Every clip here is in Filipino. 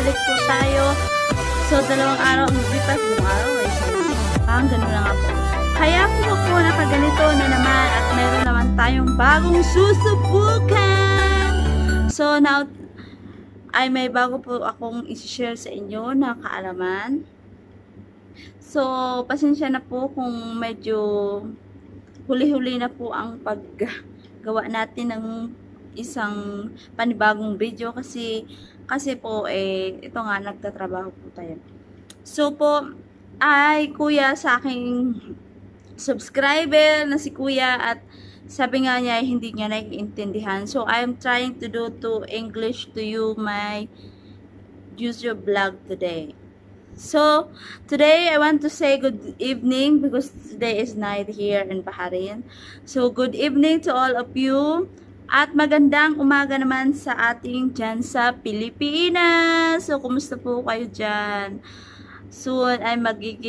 balik po tayo. So, 2 araw ang maglipas. 2 araw ay ganun na nga po. Kaya po nakaganito na naman at meron naman tayong bagong susubukan. So, now, ay may bago po akong i-share sa inyo na kaalaman. So, pasensya na po kung medyo huli-huli na po ang paggawa natin ng isang panibagong video kasi po ito nga nagtatrabaho po tayo. So po ay kuya sa aking subscriber na si kuya at sabi nga niya hindi niya naiintindihan. So I am trying to do to English to you my YouTube vlog today. So, today I want to say good evening because today is night here in Bahrain. So, good evening to all of you. At magandang umaga naman sa ating dyan sa Pilipinas. So, kumusta po kayo dyan? Soon ay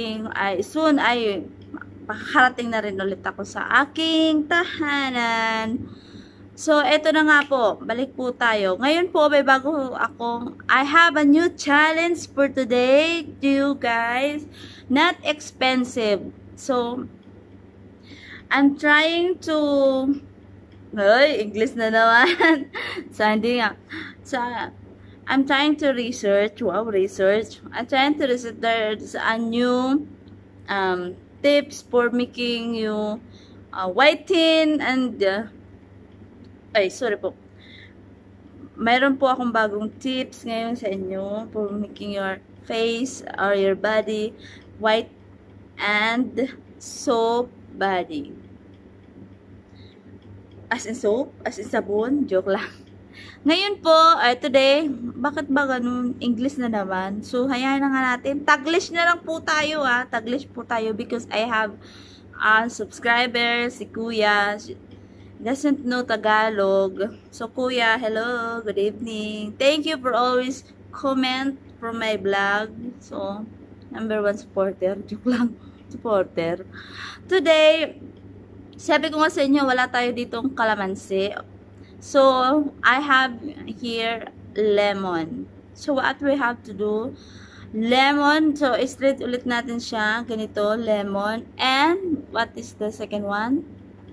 makakarating na rin ulit ako sa aking tahanan. So, eto na nga po. Balik po tayo. Ngayon po, may bago akong, I have a new challenge for today to you guys. Not expensive. So, I'm trying to, English na naman. So, hindi nga. So, I'm trying to research. Wow, research. I'm trying to research. There's a new tips for making you whiten and sorry po. Mayroon po akong bagong tips ngayon sa inyo for making your face or your body white and soap body. As in soap? As in sabon? Joke lang. Ngayon po, today, bakit ba ganun? English na naman. So, hayaan na nga natin. Taglish na lang po tayo Taglish po tayo because I have a subscriber, si Kuya. Doesn't know Tagalog. So, Kuya, hello, good evening. Thank you for always comment from my vlog. So, #1 supporter. Joke lang, supporter. Today, sabi ko nga sa inyo, wala tayo ditong kalamansi. So, I have here lemon. So, what we have to do, lemon. So, straight ulit natin siya. Ganito, lemon. And, what is the second one?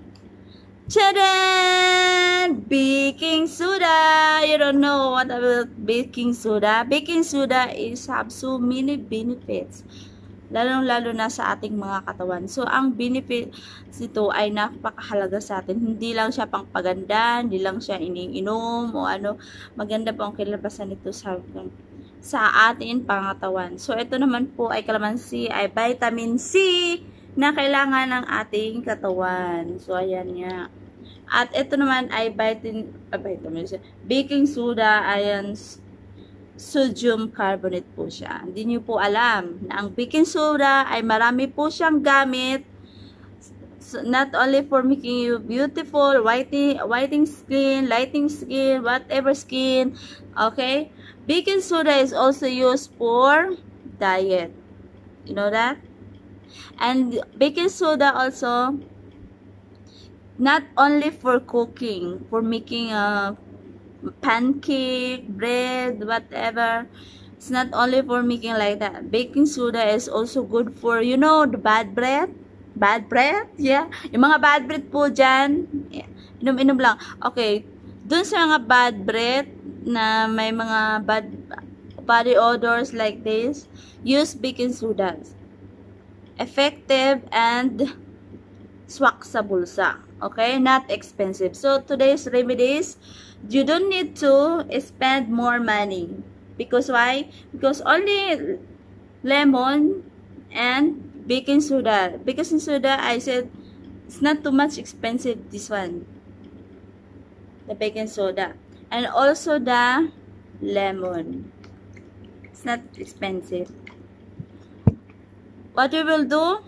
Tadaan! Baking soda! You don't know what about baking soda? Baking soda have so many benefits. Lalong-lalo na sa ating mga katawan. So, ang benefits nito ay napakahalaga sa atin. Hindi lang siya pangpaganda, hindi lang siya iniinom o ano. Maganda po ang kilabasan nito sa ating pangatawan. So, ito naman po ay kalamansi, ay vitamin C na kailangan ng ating katawan. So, ayan nga. At ito naman ay baking soda, ayan, sodium carbonate po siya. Hindi nyo po alam na ang baking soda ay marami po siyang gamit. So, not only for making you beautiful, whitening skin, lighting skin, whatever skin. Okay? Baking soda is also used for diet. You know that? And baking soda also not only for cooking, for making a pancake, bread, whatever. It's not only for making like that. Baking soda is also good for, you know, the bad breath. Bad breath? Yeah. Yung mga bad breath po dyan, inom-inom lang. Okay. Dun sa mga bad breath na may mga bad body odors like this, use baking soda. Effective and swak sa bulsa. Okay? Not expensive. So, today's remedies, you don't need to spend more money. Because why? Because only lemon and baking soda. Baking soda, I said, it's not too much expensive, this one. The baking soda. And also the lemon. It's not expensive. What we will do,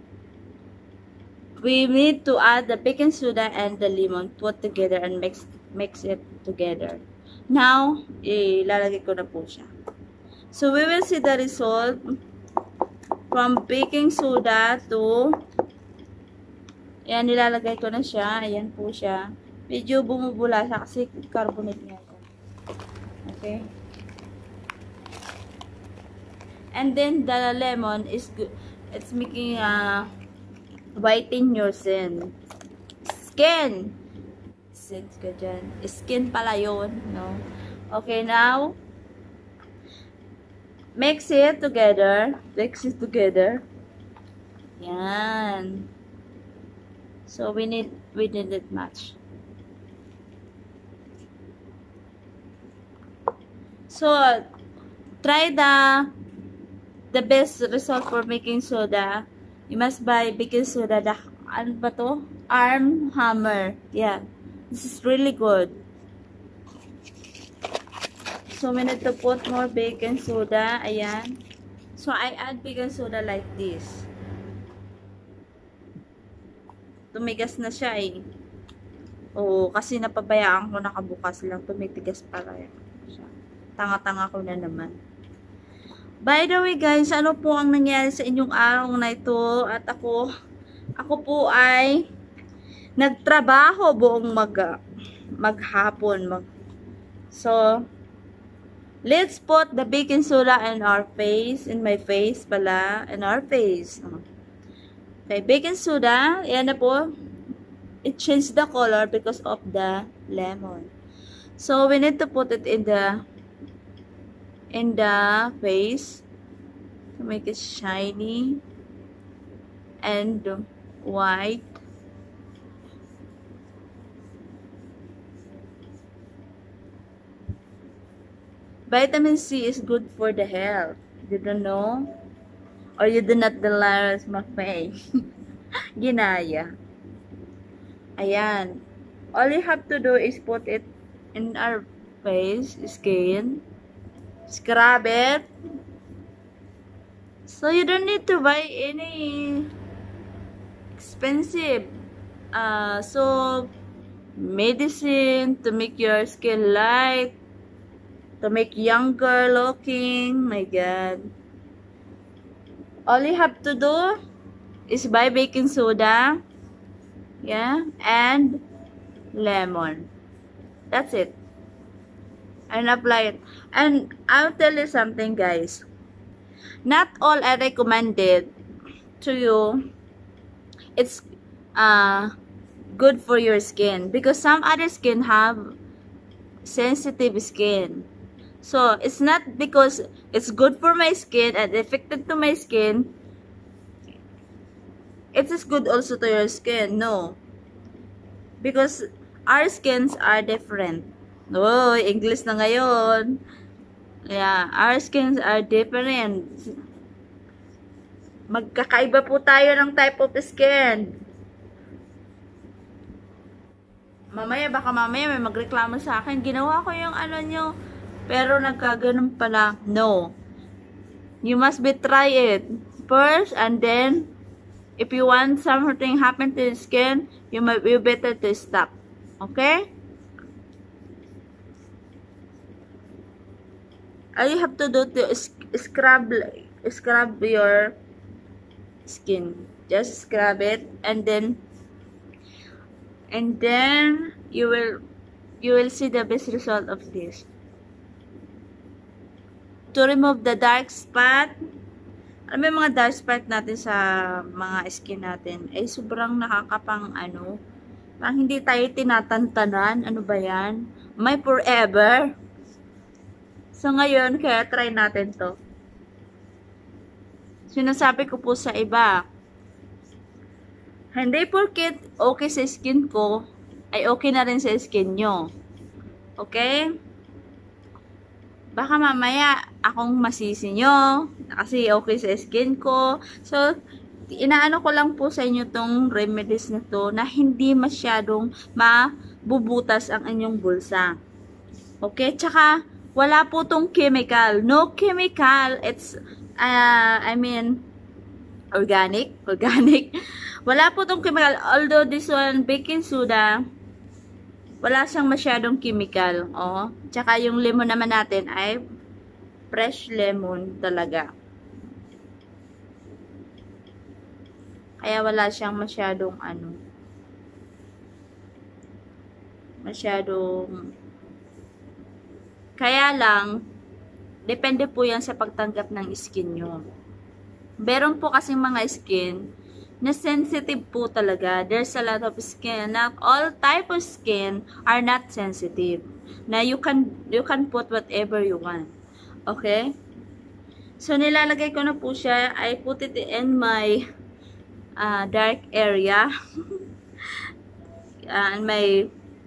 we need to add the baking soda and the lemon, put together and mix it together. Now, ilalagay ko na po siya. So, we will see the result from baking soda to, ayan, nilalagay ko na siya. Ayan po siya. Medyo bumubula siya kasi carbonate nga siya. Okay. And then the lemon is good. It's making whiten your skin. Skin ka dyan. Skin pala yun, no? Okay, now mix it together. Mix it together. Yan. So we need it much. So try the best result for baking soda. You must buy baking soda. Ano ba to? Arm Hammer. Yeah. This is really good. So we need to put more baking soda. Ayan. So I add baking soda like this. Tumigas na siya eh. Oo, kasi napabayaan ko nakabukas lang. Tumitigas pala siya. Tanga-tanga ko na naman. By the way guys, ano po ang nangyari sa inyong araw na ito? At ako po ay nagtrabaho buong maghapon. So, let's put the baking soda in our face, in my face pala, in our face. Okay, baking soda, yan na po. It changed the color because of the lemon. So, we need to put it in the face to make it shiny and white. Vitamin C is good for the health. You don't know? Or you do not delirious McFay. Ginaya. Ayan. All you have to do is put it in our face, skin. Scrub it. So you don't need to buy any expensive soap, medicine to make your skin light, to make younger looking. My God. All you have to do is buy baking soda, yeah, and lemon. That's it. And apply it. And I'll tell you something, guys. Not all I recommended to you, it's good for your skin. Because some other skin have sensitive skin. So, it's not because it's good for my skin and effective to my skin, it is good also to your skin. No. Because our skins are different. Oh, English na ngayon. Yeah, our skins are different. Magkakaiba po tayo ng type of skin. Baka mamaya may magreklamo sa akin. Ginawa ko yung ano nyo. Pero nagkaganon pala. No. You must be try it first, and then if you want something happen to the skin, you better to stop. Okay? All you have to do to scrub your skin. Just scrub it, and then you will see the best result of this. To remove the dark spot. Alam mo yung mga dark spot natin sa mga skin natin, ay sobrang nakakapang parang hindi tayo tinatantanan. Ano ba yan? May forever. So ngayon, kaya try natin to. Sinasabi ko po sa iba, hindi porket okay sa skin ko, ay okay na rin sa skin nyo. Okay? Baka mamaya akong masisi nyo kasi okay sa skin ko. So, inaano ko lang po sa inyo tong remedies na to na hindi masyadong mabubutas ang inyong bulsa. Okay? Tsaka, wala po tong chemical. No chemical. It's, organic. Wala po tong chemical. Although this one, baking soda, wala siyang masyadong chemical. Oh. Tsaka yung lemon naman natin ay fresh lemon talaga. Kaya wala siyang masyadong kaya lang Depende po yan sa pagtanggap ng skin nyo. Meron po kasing mga skin na sensitive po talaga. There's a lot of skin. Not all type of skin are not sensitive. Na you can put whatever you want. Okay? So, nilalagay ko na po siya. I put it in my dark area. And my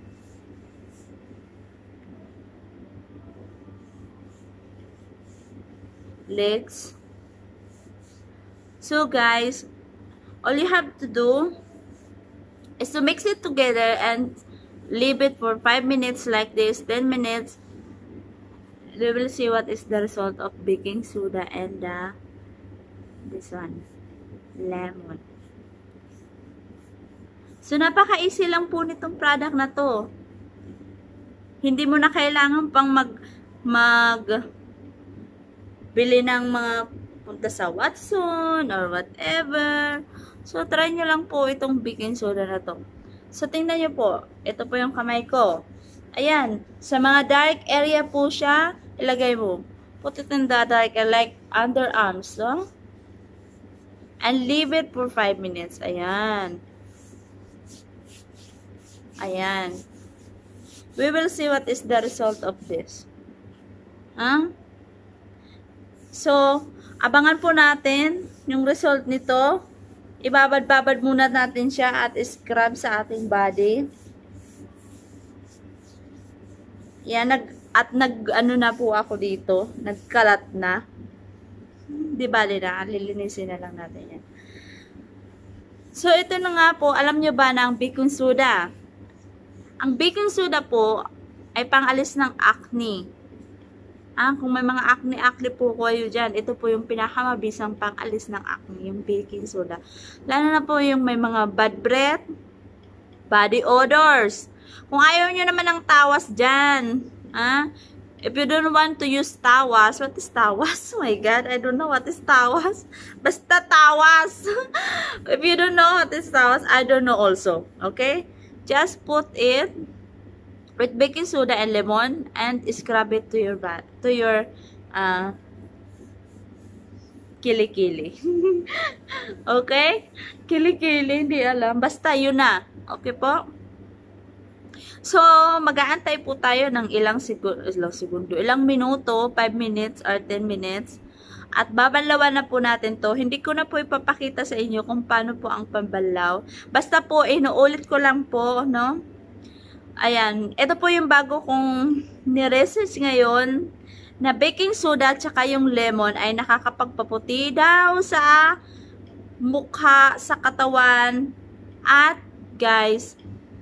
legs. So guys, all you have to do is to mix it together and leave it for 5 minutes like this, 10 minutes. We will see what is the result of baking soda and this one, lemon. So napaka-easy lang po nitong product na to. Hindi mo na kailangan pang bili ng mga punta sa Watson or whatever. So, try nyo lang po itong baking soda na to. So, tingnan nyo po. Ito po yung kamay ko. Ayan. Sa mga dark area po siya, ilagay mo. Put it in the dark area, like underarms. So, and leave it for 5 minutes. Ayan. Ayan. We will see what is the result of this. Huh? So, abangan po natin yung result nito. Ibabad-babad muna natin siya at scrub sa ating body. Yan, ano na po ako dito. Nagkalat na. Di bali na, lilinisin na lang natin yan. So, ito na nga po, alam nyo ba na ang baking soda? Ang baking soda po ay pangalis ng acne. Kung may mga acne po kayo dyan, ito po yung pinakamabisang pang-alis ng acne, yung baking soda. Lalo na po yung may mga bad breath, body odors. Kung ayaw nyo naman ng tawas dyan, if you don't want to use tawas, what is tawas? Oh my God, I don't know what is tawas. Basta tawas. If you don't know what is tawas, I don't know also. Okay? Just put it with baking soda and lemon and scrub it to your kilikili. Okay? Kilikili, hindi alam. Basta yun na. Okay po? So, mag-aantay po tayo ng ilang segundo, ilang minuto, 5 minutes or 10 minutes. At babalawan na po natin to. Hindi ko na po ipapakita sa inyo kung paano po ang pambalaw. Basta po, inuulit ko lang po, no? Ayan, ito po yung bago kong ni-research ngayon na baking soda at saka yung lemon ay nakakapagpaputi daw sa mukha, sa katawan. At guys,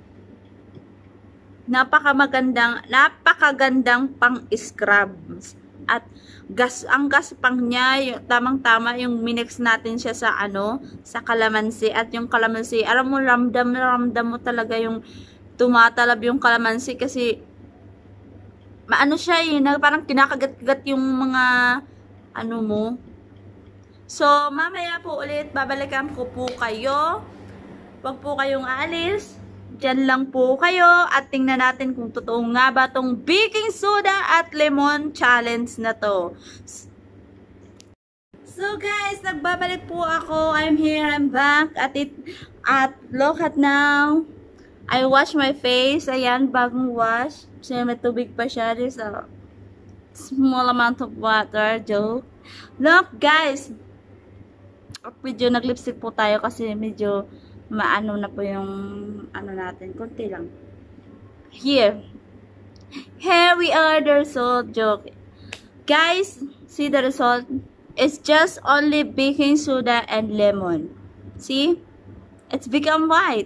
napakagandang pang-scrub. At ang gaspang niya, tamang-tama yung minix natin siya sa sa kalamansi. At yung kalamansi, alam mo, ramdam mo talaga yung tumatalab yung kalamansi kasi maano siya parang kinakagat-gat yung mga mo. So, mamaya po ulit babalikan ko po kayo. Huwag po kayong aalis. Diyan lang po kayo at tingnan natin kung totoo nga ba tong baking soda at lemon challenge na to. So guys, nagbabalik po ako. I'm here, I'm back. At look at now. I wash my face. Ayan, bagong wash. Kasi may tubig pa siya. There's a small amount of water. Joke. Look, guys. Medyo nag-lipstick po tayo kasi medyo maano na po yung natin. Konti lang. Here we are the result. Joke. Guys, see the result? It's just only baking soda and lemon. See? It's become white.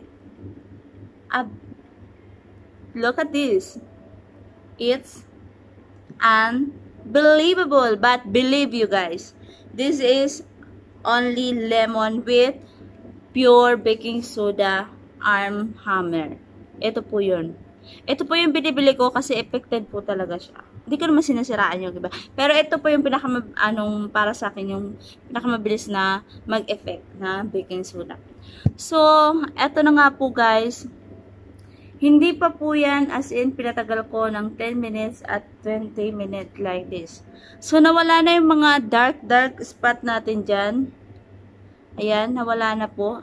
Look at this. It's unbelievable, but believe you guys, this is only lemon with pure baking soda arm hammer. Ito po yun. Ito po yung binibili ko kasi effective po talaga siya. Hindi ko naman sinasiraan yung iba. Pero ito po yung para sa akin yung pinakamabilis na mag-effect na baking soda. So, eto na nga po guys. Hindi pa po yan, as in, pinatagal ko ng 10 minutes at 20 minutes like this. So, nawala na yung mga dark spot natin dyan. Ayan, nawala na po.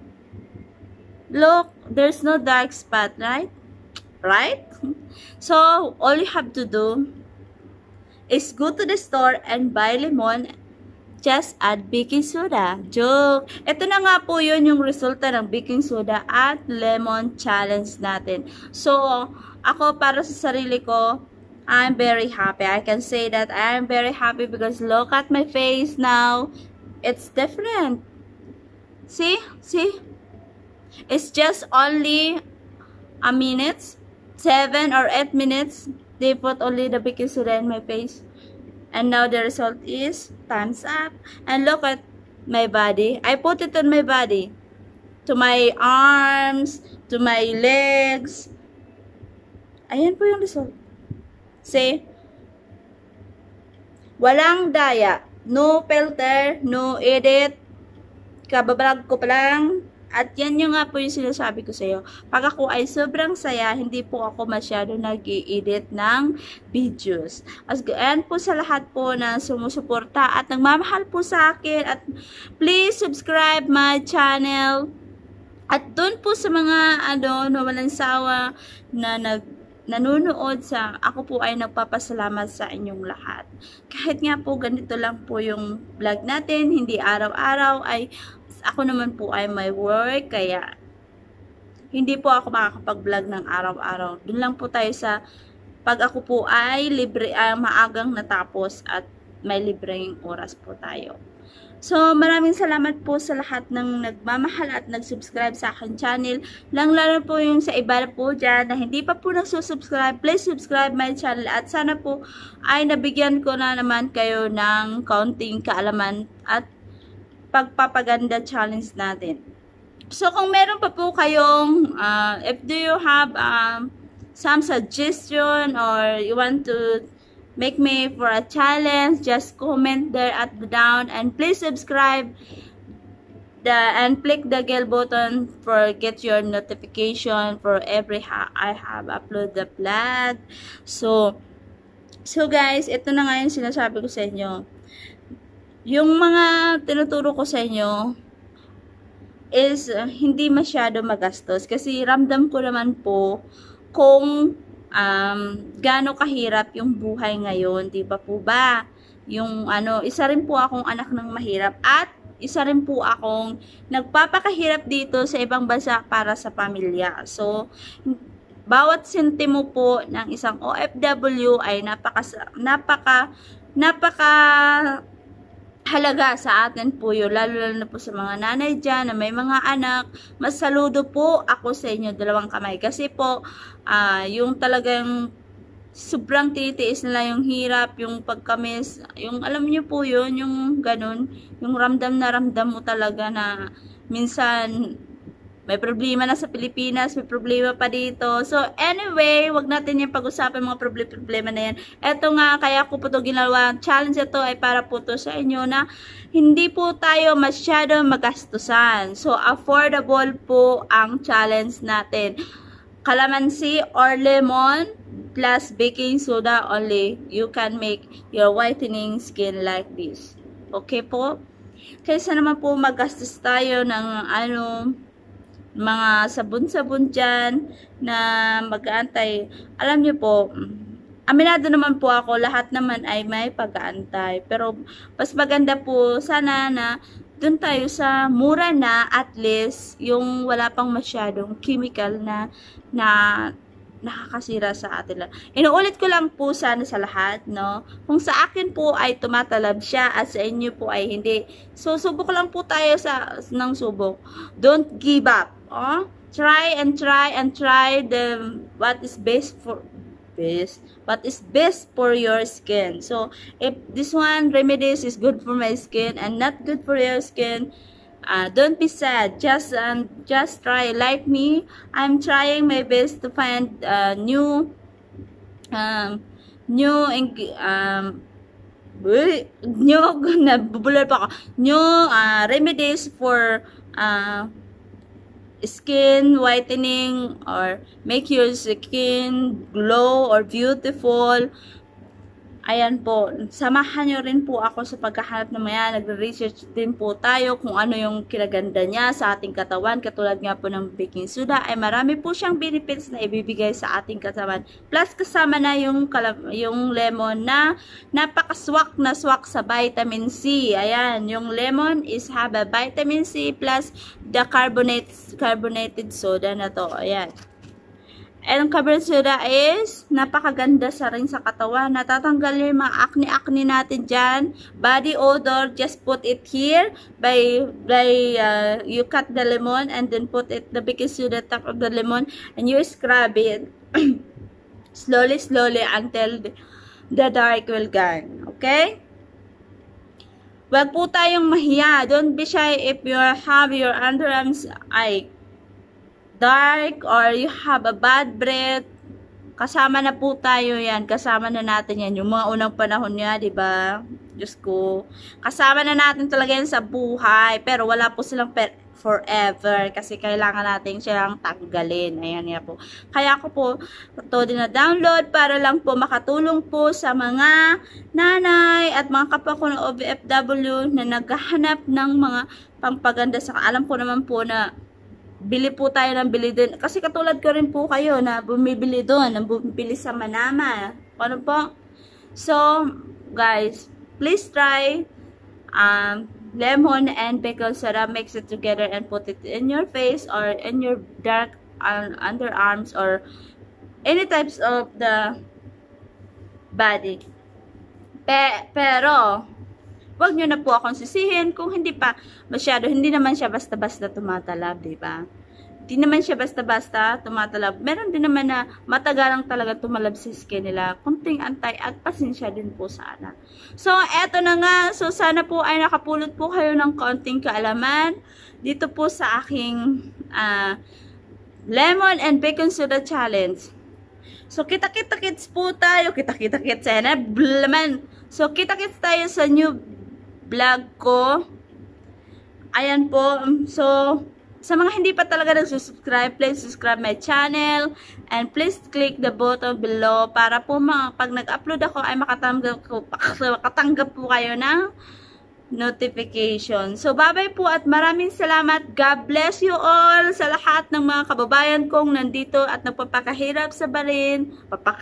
Look, there's no dark spot, right? Right? So, all you have to do is go to the store and buy lemon. Just add baking soda. Joke! Ito na nga po yun yung resulta ng baking soda at lemon challenge natin. So, ako para sa sarili ko, I'm very happy. I can say that I'm very happy because look at my face now. It's different. See? See? It's just only a minute, 7 or 8 minutes. They put only the baking soda in my face. And now the result is thumbs up. And look at my body. I put it on my body. To my arms, to my legs. Ayan po yung result. See? Walang daya. No filter, no edit. Kababrag ko pa lang. At yan yung nga po yung sinasabi ko sa iyo. Pag ako ay sobrang saya, hindi po ako masyado nag-i-edit ng videos. As gaan po sa lahat po na sumusuporta at nagmamahal po sa akin. At please subscribe my channel. At doon po sa mga na walang sawa na nanonood sa, ako po ay nagpapasalamat sa inyong lahat. Kahit nga po ganito lang po yung vlog natin, hindi araw-araw ay ako naman po ay may work, kaya hindi po ako makakapag-vlog ng araw-araw. Doon lang po tayo sa pag ako po ay libre, maagang natapos at may libreng oras po tayo. So, maraming salamat po sa lahat ng nagmamahal at nag-subscribe sa akin channel. Lalo po yung sa iba po dyan na hindi pa po nagsusubscribe, please subscribe my channel. At sana po ay nabigyan ko na naman kayo ng kaunting kaalaman at pagpapaganda challenge natin. So, kung meron pa po kayong, if do you have some suggestion or you want to make me for a challenge, just comment there at the down and please subscribe and click the bell button for get your notification for every I have upload the vlog. So guys, ito na nga yung sinasabi ko sa inyo. Yung mga tinuturo ko sa inyo is hindi masyado magastos kasi ramdam ko naman po kung gaano kahirap yung buhay ngayon, di ba po ba? Yung isa rin po akong anak ng mahirap at isa rin po akong nagpapakahirap dito sa ibang bansa para sa pamilya. So, bawat sentimo po ng isang OFW ay napaka halaga sa atin po yun, lalo na po sa mga nanay dyan na may mga anak. Mas saludo po ako sa inyo, dalawang kamay. Kasi po, yung talagang sobrang tinitiis nila yung hirap, yung pagkamis, yung alam niyo po yun, yung ganun, yung ramdam na ramdam mo talaga na minsan may problema na sa Pilipinas, may problema pa dito. So, anyway, wag natin yung pag-usapan mga problema na yan. Eto nga, kaya ko po ito ginawa. Challenge ito ay para po to sa inyo na hindi po tayo masyado magastusan. So, affordable po ang challenge natin. Calamansi or lemon plus baking soda only. You can make your whitening skin like this. Okay po? Kaysa naman po magastos tayo ng mga sabon-sabon dyan na mag-aantay. Alam niyo po, aminado naman po ako, lahat naman ay may pag-aantay. Pero mas maganda po sana na dun tayo sa mura na, at least yung wala pang masyadong chemical na nakakasira sa atin lang. Inuulit ko lang po sana sa lahat, no? Kung sa akin po ay tumatalab siya at sa inyo po ay hindi. So, subok lang po tayo ng subok. Don't give up. Try and try and try what is best for your skin. So, if this one remedies is good for my skin and not good for your skin, don't be sad. Just try. Like me, I'm trying my best to find new remedies for skin whitening or make your skin glow or beautiful, ayan po, samahan nyo rin po ako sa paghahanap ng mga. Nagre-research din po tayo kung ano yung kinaganda niya sa ating katawan. Katulad nga po ng baking soda, ay marami po siyang benefits na ibibigay sa ating katawan. Plus, kasama na yung lemon na napakaswak na swak sa vitamin C. Ayan, yung lemon is have a vitamin C plus the carbonated soda na to. Ayan. And ang carbonated soda is napakaganda sa rin sa katawan. Natatanggal yung mga acne-acne natin dyan. Body odor, just put it here you cut the lemon and then put it the baking soda top of the lemon and you scrub it slowly until the dark will gone. Okay? Wag po tayong mahiya. Don't be shy if you have your underarms dark or you have a bad breath. Kasama na po tayo yan. Kasama na natin yan. Yung mga unang panahon niya, diba? Diyos ko. Kasama na natin talaga yan sa buhay. Pero wala po silang forever. Kasi kailangan natin silang tanggalin. Ayan nga po. Kaya ako po ito din na download para lang po makatulong po sa mga nanay at mga kapwa ko na OFW na naghahanap ng mga pampaganda. Alam ko naman po na bili po tayo ng bili din. Kasi katulad ko rin po kayo na bumibili doon, bumibili sa Manama. Ano po? So, guys, please try lemon and baking soda. Mix it together and put it in your face or in your dark underarms or any types of the body. Pero, wag nyo na po akong sisihin kung hindi pa masyado, hindi naman siya basta-basta tumatalab, diba? Hindi naman siya basta-basta tumatalab. Meron din naman na matagalang talaga tumalab sa skin nila. Kunting antay at pasensya din po sana. So, eto na nga. So, sana po ay nakapulot po kayo ng konting kaalaman dito po sa aking lemon and baking soda challenge. So, kita-kita-kits po tayo. Kita-kita-kits. So, kita-kits tayo sa new vlog ko. Ayan po. So, sa mga hindi pa talaga nag-subscribe, please subscribe my channel and please click the button below para po pag nag-upload ako ay makatanggap po kayo ng notification. So, bye-bye po at maraming salamat. God bless you all sa lahat ng mga kababayan kong nandito at nagpapakahirap sa barin.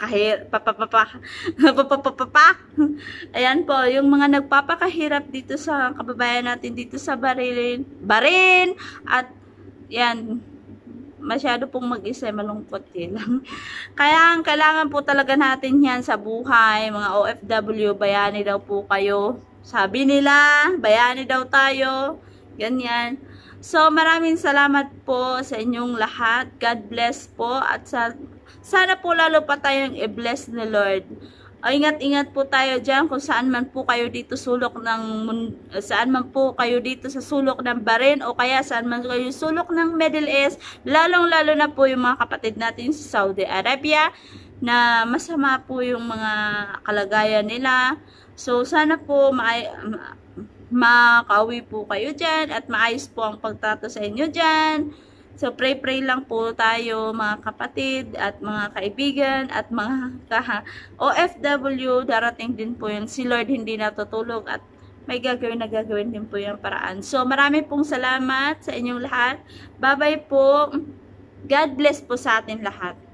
Ayan po, yung mga nagpapakahirap dito sa kababayan natin dito sa barin. At yan, masyado pong mag-isa, malungkot din. Kaya kailangan po talaga natin yan sa buhay. Mga OFW, bayani daw po kayo. Sabi nila, bayani daw tayo. Ganyan. So, maraming salamat po sa inyong lahat. God bless po. At sana po lalo pa tayong i-bless ni Lord. Ingat-ingat po tayo dyan kung saan man po kayo dito saan man po kayo dito sa sulok ng barin o kaya saan man kayo sulok ng Middle East. Lalong-lalo na po yung mga kapatid natin sa Saudi Arabia na masama po yung mga kalagayan nila. So, sana po makauwi po kayo dyan at maayos po ang pagtato sa inyo dyan. So, pray lang po tayo mga kapatid at mga kaibigan at mga OFW. Darating din po yun. Si Lord hindi natutulog at may gagawin din po yung paraan. So, marami pong salamat sa inyong lahat. Bye-bye po. God bless po sa atin lahat.